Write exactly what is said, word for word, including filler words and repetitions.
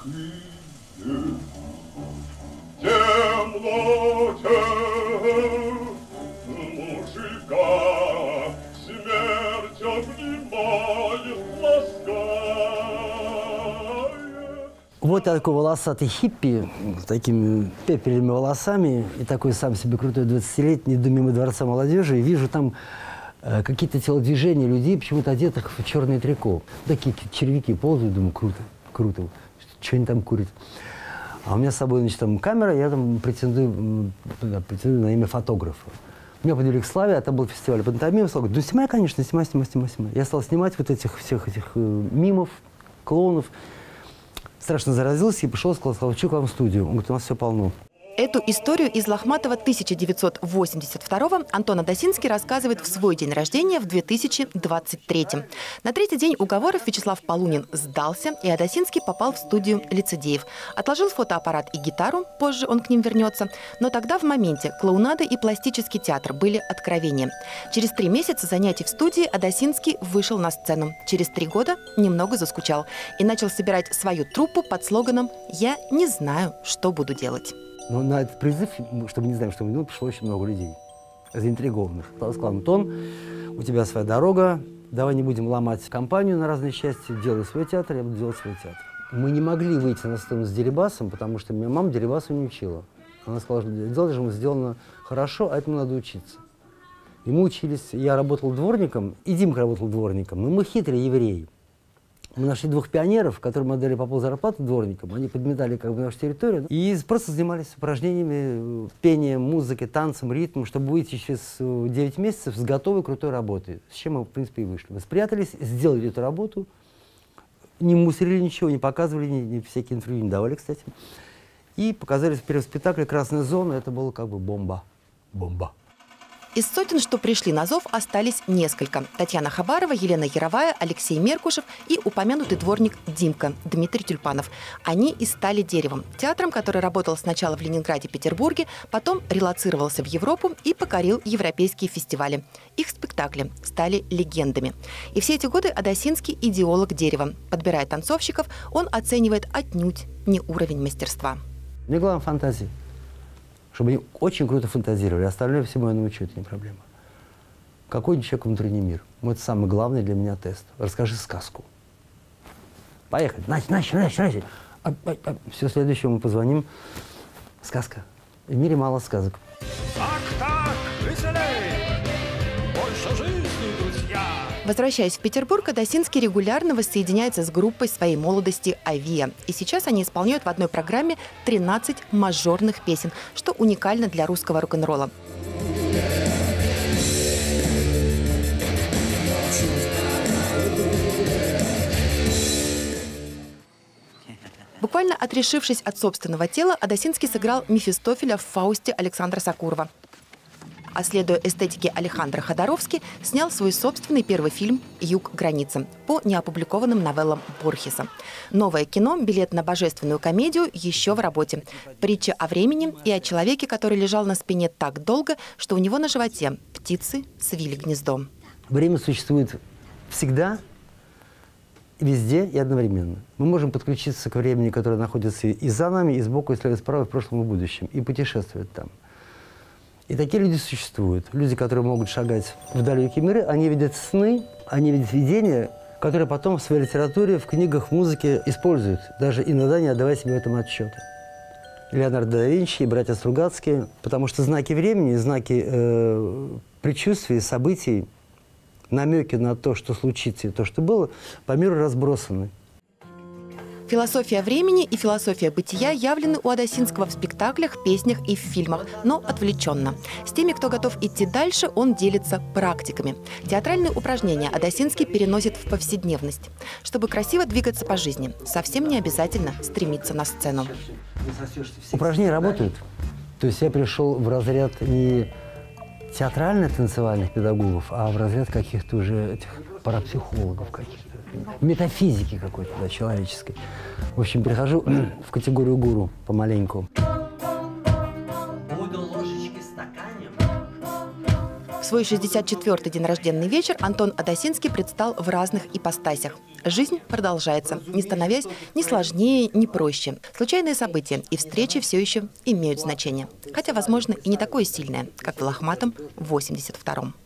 Вот я такой волосатый хиппи, с такими пепельными волосами, и такой сам себе крутой двадцатилетний, иду мимо Дворца молодежи, и вижу там э, какие-то телодвижения людей, почему-то одетых в черное трико. Такие червяки ползают, думаю, круто, круто, что они там курят. А у меня с собой, значит, там камера, я там претендую, претендую на имя фотографа. Меня подвели к славе, а там был фестиваль пантомимы, сказал, да снимай, конечно, снимай, снимай, снимай, снимай. Я стал снимать вот этих всех этих э, мимов, клоунов. Страшно заразился и пришел, сказал, хочу к вам в студию. Он говорит, у нас все полно. Эту историю из Лохматова тысяча девятьсот восемьдесят второго Антон Адасинский рассказывает в свой день рождения в две тысячи двадцать третьем. На третий день уговоров Вячеслав Полунин сдался, и Адасинский попал в студию лицедеев. Отложил фотоаппарат и гитару, позже он к ним вернется. Но тогда в моменте клоунада и пластический театр были откровением. Через три месяца занятий в студии Адасинский вышел на сцену. Через три года немного заскучал и начал собирать свою труппу под слоганом «Я не знаю, что буду делать». Но на этот призыв, чтобы не знаем, что мы делаем, пришло очень много людей, заинтригованных. Сказал, Антон, у тебя своя дорога, давай не будем ломать компанию на разные части, делай свой театр, я буду делать свой театр. Мы не могли выйти на сцену с Дерибасом, потому что меня мама Дерибасу не учила. Она сказала, что дело должно быть сделано хорошо, а этому надо учиться. И мы учились, я работал дворником, и Димка работал дворником, но мы хитрые евреи. Мы нашли двух пионеров, которым мы отдали по ползарплаты дворникам. Они подметали как бы нашу территорию и просто занимались упражнениями, пением, музыкой, танцем, ритмом, чтобы выйти через девять месяцев с готовой крутой работой. С чем мы, в принципе, и вышли. Мы спрятались, сделали эту работу, не мусорили ничего, не показывали, ни, ни всякие интервью не давали, кстати. И показали в первом спектакле «Красная зона». Это было как бы бомба. Бомба. Из сотен, что пришли на зов, остались несколько. Татьяна Хабарова, Елена Яровая, Алексей Меркушев и упомянутый дворник Димка, Дмитрий Тюльпанов. Они и стали «Деревом» – театром, который работал сначала в Ленинграде и Петербурге, потом релоцировался в Европу и покорил европейские фестивали. Их спектакли стали легендами. И все эти годы Адасинский – идеолог «Дерева». Подбирая танцовщиков, он оценивает отнюдь не уровень мастерства. Мне главное фантазия. Чтобы они очень круто фантазировали. Остальное всему я научу, это не проблема. Какой человек внутренний мир? Вот это самый главный для меня тест. Расскажи сказку. Поехали. Настя, Настя, Настя, Настя. А, а, а. Все, следующее мы позвоним. Сказка. В мире мало сказок. Так, так, веселей! Больше жизни, друзья! Возвращаясь в Петербург, Адасинский регулярно воссоединяется с группой своей молодости «Авиа». И сейчас они исполняют в одной программе тринадцать мажорных песен, что уникально для русского рок-н-ролла. Буквально отрешившись от собственного тела, Адасинский сыграл Мефистофеля в «Фаусте» Александра Сокурова. А следуя эстетике Алехандро Ходоровски, снял свой собственный первый фильм «Юг. Граница» по неопубликованным новеллам Борхеса. Новое кино, билет на божественную комедию, еще в работе. Притча о времени и о человеке, который лежал на спине так долго, что у него на животе птицы свили гнездо. Время существует всегда, везде и одновременно. Мы можем подключиться к времени, которое находится и за нами, и сбоку, и слева, и справа, и в прошлом, и в будущем, и путешествовать там. И такие люди существуют. Люди, которые могут шагать в далекие миры, они видят сны, они видят видения, которые потом в своей литературе, в книгах, в музыке используют, даже иногда не отдавая себе в этом отчета. Леонардо да Винчи и братья Стругацкие, потому что знаки времени, знаки э, предчувствий, событий, намеки на то, что случится и то, что было, по миру разбросаны. Философия времени и философия бытия явлены у Адасинского в спектаклях, песнях и в фильмах, но отвлеченно. С теми, кто готов идти дальше, он делится практиками. Театральные упражнения Адасинский переносит в повседневность. Чтобы красиво двигаться по жизни, совсем не обязательно стремиться на сцену. Упражнения работают. То есть я пришел в разряд не театрально-танцевальных педагогов, а в разряд каких-то уже этих парапсихологов каких-то. Метафизики какой-то, да, человеческой. В общем, перехожу в категорию гуру помаленьку. В свой шестьдесят четвёртый день рожденный вечер Антон Адасинский предстал в разных ипостасях. Жизнь продолжается, не становясь ни сложнее, ни проще. Случайные события и встречи все еще имеют значение. Хотя, возможно, и не такое сильное, как в лохматом восемьдесят втором.